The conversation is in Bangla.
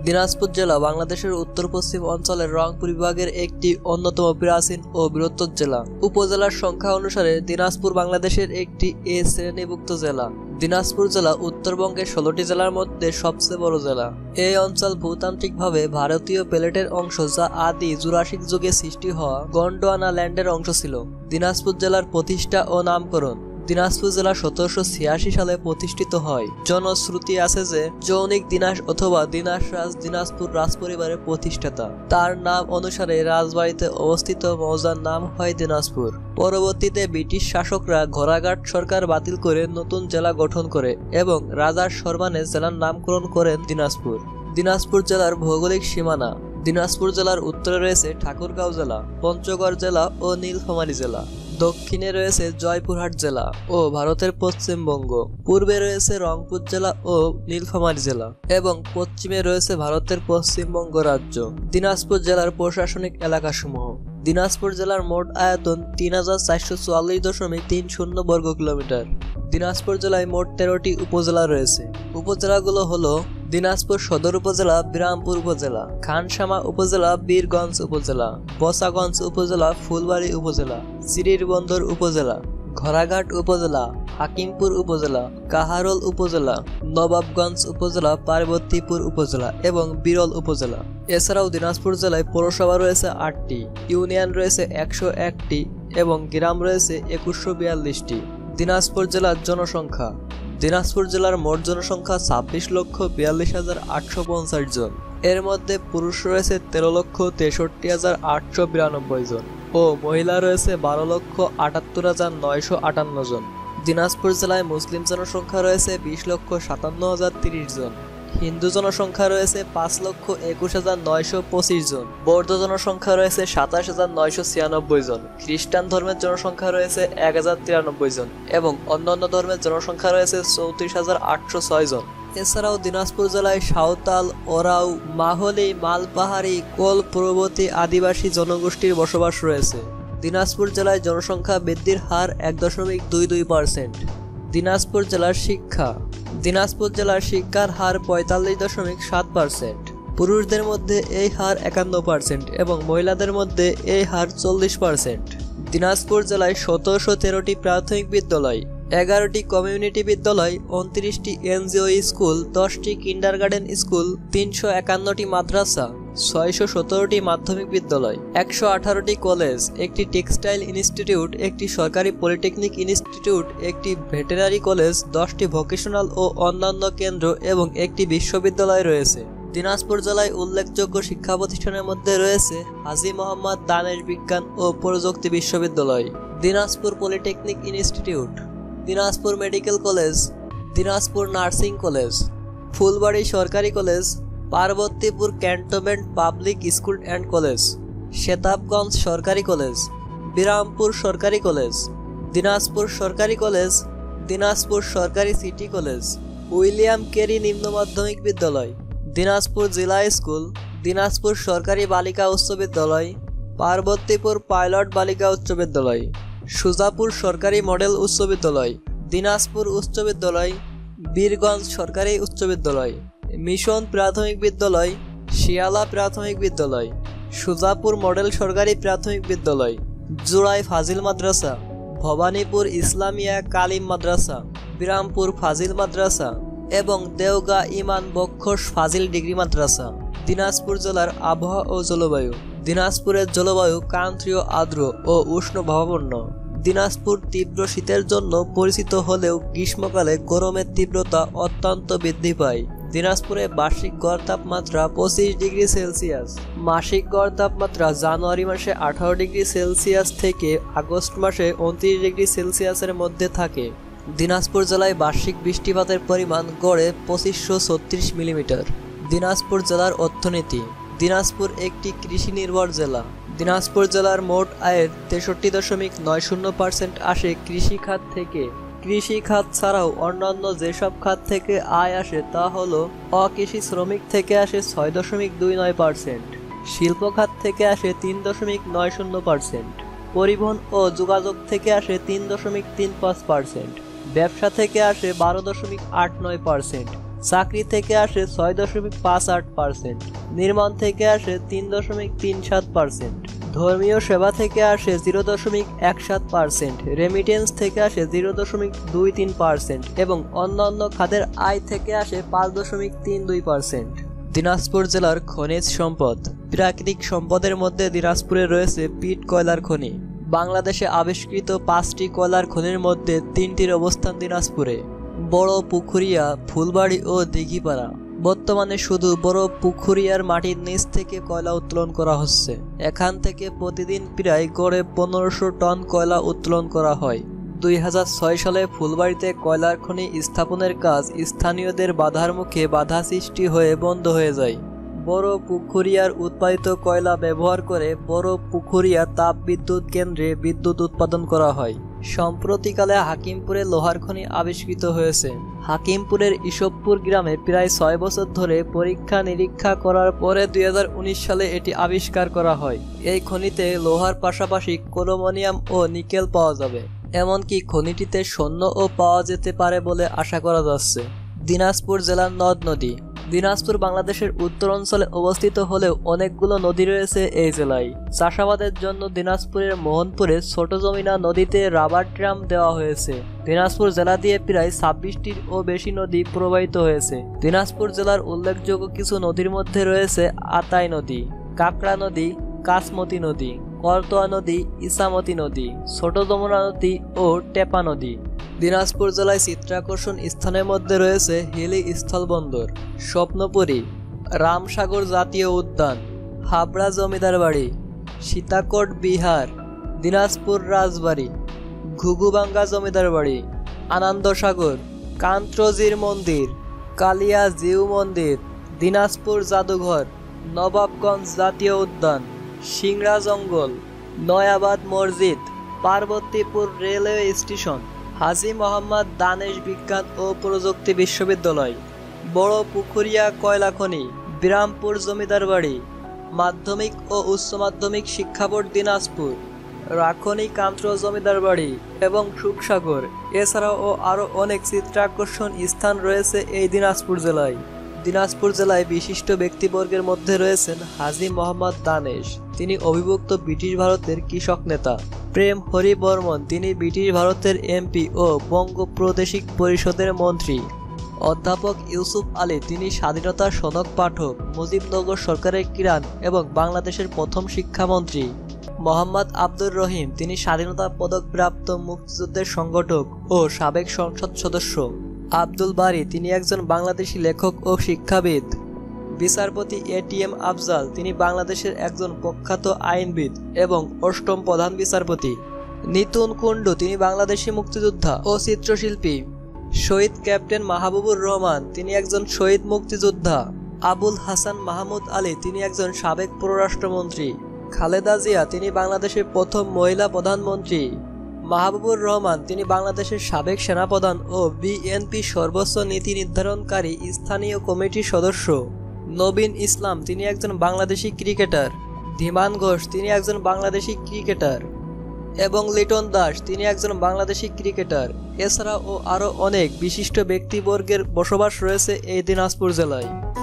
দিনাজপুর জেলা বাংলাদেশের উত্তর-পশ্চিম অঞ্চলের রংপুর বিভাগের একটি অন্যতম প্রাচীন ও বৃহত্তর জেলা। উপজেলার সংখ্যা অনুসারে দিনাজপুর বাংলাদেশের একটি এ শ্রেণীভুক্ত জেলা। দিনাজপুর জেলা উত্তরবঙ্গের 16টি জেলার মধ্যে সবচেয়ে বড় জেলা। এই অঞ্চল ভূতাত্ত্বিকভাবে ভারতীয় প্লেটের অংশ, যা আদি জুরাসিক যুগে সৃষ্টি হওয়া গন্ডওয়ানাল্যান্ডের অংশ ছিল। দিনাজপুর জেলার প্রতিষ্ঠা ও নামকরণ। দিনাজপুর জেলা 1786 সালে প্রতিষ্ঠিত হয়। জনশ্রুতি আছে যে জৌনিক দিনাজ অথবা দিনাজ রাজ দিনাজপুর রাজপরিবারের প্রতিষ্ঠাতা। তার নাম অনুসারে রাজবাড়িতে অবস্থিত মৌজার নাম হয় দিনাজপুর। পরবর্তীতে ব্রিটিশ শাসকরা ঘোড়াঘাট সরকার বাতিল করে নতুন জেলা গঠন করে এবং রাজার সম্মানে জেলার নামকরণ করেন দিনাজপুর। দিনাজপুর জেলার ভৌগোলিক সীমানা। দিনাজপুর জেলার উত্তরে রয়েছে ঠাকুরগাঁও জেলা, পঞ্চগড় জেলা ও নীলফামারী জেলা। দক্ষিণে রয়েছে জয়পুরহাট জেলা ও ভারতের পশ্চিমবঙ্গ। পূর্বে রয়েছে রংপুর জেলা ও নীলফামারী জেলা এবং পশ্চিমে রয়েছে ভারতের পশ্চিমবঙ্গ রাজ্য। দিনাজপুর জেলার প্রশাসনিক এলাকাসমূহ। দিনাজপুর জেলার মোট আয়তন ৩,৪৪৪.৩০ বর্গ কিলোমিটার। দিনাজপুর জেলায় মোট 13টি উপজেলা রয়েছে। উপজেলাগুলো হলো দিনাজপুর সদর উপজেলা, বিরামপুর উপজেলা, খানসামা উপজেলা, বীরগঞ্জ উপজেলা, বসাগঞ্জ উপজেলা, ফুলবাড়ী উপজেলা, শ্রীরবন্দর উপজেলা, ঘোড়াঘাট উপজেলা, হাকিমপুর উপজেলা, কাহারোল উপজেলা, নবাবগঞ্জ উপজেলা, পার্বতীপুর উপজেলা এবং বিরল উপজেলা। এছাড়াও দিনাজপুর জেলায় পৌরসভা রয়েছে 8টি, ইউনিয়ন রয়েছে 101টি এবং গ্রাম রয়েছে 2142টি। দিনাজপুর জেলার জনসংখ্যা। দিনাজপুর জেলার মোট জনসংখ্যা 26,42,850 জন। এর মধ্যে পুরুষ রয়েছে 13,63,892 জন ও মহিলা রয়েছে 12,78,958 জন। দিনাজপুর জেলায় মুসলিম জনসংখ্যা রয়েছে 20,57,030 জন। হিন্দু জনসংখ্যা রয়েছে 5,21,925 জন। বৌদ্ধ জনসংখ্যা রয়েছে 27,996 জন। খ্রিস্টান ধর্মের জনসংখ্যা রয়েছে 1,093 জন এবং অন্যান্য ধর্মের জনসংখ্যা রয়েছে 34,806 জন। এছাড়াও দিনাজপুর জেলায় সাঁওতাল, ওরাও, মাহলি, মালপাহাড়ি, কোল প্রভৃতি আদিবাসী জনগোষ্ঠীর বসবাস রয়েছে। দিনাজপুর জেলায় জনসংখ্যা বৃদ্ধির হার 1.22%। দিনাজপুর জেলার শিক্ষা। দিনাজপুর জেলার শিক্ষার হার 45.7%। পুরুষদের মধ্যে এই হার 51% এবং মহিলাদের মধ্যে এই হার 40%। দিনাজপুর জেলায় 1713টি প্রাথমিক বিদ্যালয়, 11টি কমিউনিটি বিদ্যালয়, 29টি এনজিও স্কুল, 10টি কিন্ডারগার্টেন স্কুল, 351টি মাদ্রাসা, 617টি মাধ্যমিক বিদ্যালয়, 118টি কলেজ, একটি টেক্সটাইল ইনস্টিটিউট, একটি সরকারি পলিটেকনিক ইনস্টিটিউট, একটি ভেটেরিনারি কলেজ, 10টি ভোকেশনাল ও অন্যান্য কেন্দ্র এবং একটি বিশ্ববিদ্যালয় রয়েছে। দিনাজপুর জেলায় উল্লেখযোগ্য শিক্ষা প্রতিষ্ঠানের মধ্যে রয়েছে হাজী মোহাম্মদ দানেশ বিজ্ঞান ও প্রযুক্তি বিশ্ববিদ্যালয়, Dinajpur polytechnic institute, Dinajpur medical college, Dinajpur nursing college, Phulbari সরকারি college, Parbatipur cantonment public school and college, Shetabganj সরকারি কলেজ, বিরামপুর সরকারি কলেজ, দিনাজপুর সরকারি কলেজ, দিনাজপুর সরকারি সিটি কলেজ, উইলিয়াম কেরি নিম্ন মাধ্যমিক বিদ্যালয়, দিনাজপুর জেলা স্কুল, দিনাজপুর সরকারি বালিকা উচ্চ বিদ্যালয়, পার্বতীপুর পাইলট বালিকা উচ্চ বিদ্যালয়, সুজাপুর সরকারি মডেল উচ্চ বিদ্যালয়, দিনাজপুর উচ্চ বিদ্যালয়, বীরগঞ্জ সরকারি উচ্চ বিদ্যালয়, মিশন প্রাথমিক বিদ্যালয়, শিয়ালা প্রাথমিক বিদ্যালয়, সুজাপুর মডেল সরকারি প্রাথমিক বিদ্যালয়, জুরাই ফাজিল মাদ্রাসা, ভবানীপুর ইসলামিয়া কালিম মাদ্রাসা, বিরামপুর ফাজিল মাদ্রাসা এবং দেওগা ইমান বক্ষস ফাজিল ডিগ্রি মাদ্রাসা। দিনাজপুর জেলার আবহাওয়া ও জলবায়ু। দিনাজপুরের জলবায়ু ক্রান্তীয়, আর্দ্র ও উষ্ণ ভাবাপন্ন। দিনাজপুর তীব্র শীতের জন্য পরিচিত হলেও গ্রীষ্মকালে গরমের তীব্রতা অত্যন্ত বৃদ্ধি পায়। দিনাজপুরে বার্ষিক গড় তাপমাত্রা 25 ডিগ্রি সেলসিয়াস। মাসিক গড় তাপমাত্রা জানুয়ারি মাসে 18 ডিগ্রি সেলসিয়াস থেকে আগস্ট মাসে 29 ডিগ্রি সেলসিয়াসের মধ্যে থাকে। দিনাজপুর জেলায় বার্ষিক বৃষ্টিপাতের পরিমাণ গড়ে 2536 মিলিমিটার। দিনাজপুর জেলার অর্থনীতি। দিনাজপুর একটি কৃষি নির্ভর জেলা। দিনাজপুর জেলার মোট আয়ের 63.90% আসে কৃষি খাত থেকে। কৃষি খাত ছাড়াও অন্যান্য যেসব খাত থেকে আয় আসে তা হলো অকৃষি শ্রমিক থেকে আসে 6.29%, শিল্প খাত থেকে আসে 3.90%, পরিবহন ও যোগাযোগ থেকে আসে 3.35%, ব্যবসা থেকে আসে 12.89%, চাকরি থেকে আসে 6.58%, নির্মাণ থেকে আসে 3.37%, ধর্মীয় সেবা থেকে আসে 0.17%, রেমিটেন্স থেকে আসে 0.23% এবং অন্যান্য খাতের আয় থেকে আসে 5.32%। দিনাজপুর জেলার খনিজ সম্পদ। প্রাকৃতিক সম্পদের মধ্যে দিনাজপুরে রয়েছে পিট কয়লার খনি। বাংলাদেশে আবিষ্কৃত 5টি কয়লার খনির মধ্যে 3টির অবস্থান দিনাজপুরে: বড় পুকুরিয়া, ফুলবাড়ি ও দিঘিপাড়া। বর্তমানে শুধু বড় পুকুরিয়ার মাটির নিচ থেকে কয়লা উত্তোলন করা হচ্ছে। এখান থেকে প্রতিদিন প্রায় গড়ে 1500 টন কয়লা উত্তোলন করা হয়। 2006 সালে ফুলবাড়িতে কয়লার খনি স্থাপনের কাজ স্থানীয়দের বাধার মুখে বাধা সৃষ্টি হয়ে বন্ধ হয়ে যায়। বড় পুকুরিয়ার উৎপাদিত কয়লা ব্যবহার করে বড় পুকুরিয়া তাপবিদ্যুৎ কেন্দ্রে বিদ্যুৎ উৎপাদন করা হয়। সম্প্রতিকালে হাকিমপুরে লোহার খনি আবিষ্কৃত হয়েছে। হাকিমপুরের ইসবপুর গ্রামে প্রায় 6 বছর ধরে পরীক্ষা নিরীক্ষা করার পরে 2019 সালে এটি আবিষ্কার করা হয়। এই খনিতে লোহার পাশাপাশি ক্রোমোনিয়াম ও নিকেল পাওয়া যাবে, এমনকি খনিটিতে স্বর্ণও পাওয়া যেতে পারে বলে আশা করা যাচ্ছে। দিনাজপুর জেলার নদ নদী। দিনাজপুর বাংলাদেশের উত্তরাঞ্চলে অবস্থিত হলেও অনেকগুলো নদী রয়েছে এই জেলায়। চাষাবাদের জন্য দিনাজপুরের মোহনপুরে ছোট যমুনা নদীতে রাবার ড্যাম দেওয়া হয়েছে। দিনাজপুর জেলা দিয়ে প্রায় 26টিরও বেশি নদী প্রবাহিত হয়েছে। দিনাজপুর জেলার উল্লেখযোগ্য কিছু নদীর মধ্যে রয়েছে আতাই নদী, কাকড়া নদী, কাসমতি নদী, করতোয়া নদী, ইসামতি নদী, ছোট যমুনা নদী ও টেপা নদী। দিনাজপুর জেলায় চিত্রাকর্ষণ স্থানের মধ্যে রয়েছে হিলি স্থলবন্দর, স্বপ্নপুরী, রামসাগর জাতীয় উদ্যান, হাবড়া জমিদার বাড়ি, সীতাকোট বিহার, দিনাজপুর রাজবাড়ি, ঘুঘুবাঙ্গা জমিদার বাড়ি, আনন্দসাগর, কান্ত্রজির মন্দির, কালিয়া জিউ মন্দির, দিনাজপুর জাদুঘর, নবাবগঞ্জ জাতীয় উদ্যান, সিংড়া জঙ্গল, নয়াবাদ মসজিদ, পার্বতীপুর রেলওয়ে স্টেশন, হাজী মোহাম্মদ দানেশ বিজ্ঞান ও প্রযুক্তি বিশ্ববিদ্যালয়, বড় পুকুরিয়া কয়লা খনি, বিরামপুর জমিদার বাড়ি, মাধ্যমিক ও উচ্চ মাধ্যমিক শিক্ষা বোর্ড দিনাজপুর, রাখনি কান্ত্র জমিদার বাড়ি এবং সুখসাগর। এছাড়াও আরও অনেক চিত্রাকর্ষণ স্থান রয়েছে এই দিনাজপুর জেলায়। দিনাজপুর জেলায় বিশিষ্ট ব্যক্তিবর্গের মধ্যে রয়েছেন হাজী মোহাম্মদ দানেশ, তিনি অবিভক্ত ব্রিটিশ ভারতের কৃষক নেতা। প্রেম হরি বর্মন, তিনি ব্রিটিশ ভারতের এমপি ও বঙ্গ প্রাদেশিক পরিষদের মন্ত্রী। অধ্যাপক ইউসুফ আলী, তিনি স্বাধীনতা সনদ পাঠক, মুজিবনগর সরকারের কিরান এবং বাংলাদেশের প্রথম শিক্ষামন্ত্রী। মোহাম্মদ আব্দুর রহিম, তিনি স্বাধীনতা পদকপ্রাপ্ত মুক্তিযুদ্ধের সংগঠক ও সাবেক সংসদ সদস্য। আব্দুল বারী, তিনি একজন বাংলাদেশি লেখক ও শিক্ষাবিদ। বিচারপতি এটিএম আফজাল, তিনি বাংলাদেশের একজন প্রখ্যাত আইনবিদ এবং 8ম প্রধান বিচারপতি। নিতুন কুণ্ডু, তিনি বাংলাদেশি মুক্তিযোদ্ধা ও চিত্রশিল্পী। শহীদ ক্যাপ্টেন মাহবুবুর রহমান, তিনি একজন শহীদ মুক্তিযোদ্ধা। আবুল হাসান মাহমুদ আলী, তিনি একজন সাবেক পররাষ্ট্রমন্ত্রী। খালেদা জিয়া, তিনি বাংলাদেশের প্রথম মহিলা প্রধানমন্ত্রী। মাহবুবুর রহমান, তিনি বাংলাদেশের সাবেক সেনাপ্রধান ও বিএনপি সর্বোচ্চ নীতি নির্ধারণকারী স্থানীয় কমিটির সদস্য। নবীন ইসলাম, তিনি একজন বাংলাদেশি ক্রিকেটার। ধীমান ঘোষ, তিনি একজন বাংলাদেশি ক্রিকেটার এবং লিটন দাস, তিনি একজন বাংলাদেশি ক্রিকেটার। এছাড়াও আরও অনেক বিশিষ্ট ব্যক্তিবর্গের বসবাস রয়েছে এই দিনাজপুর জেলায়।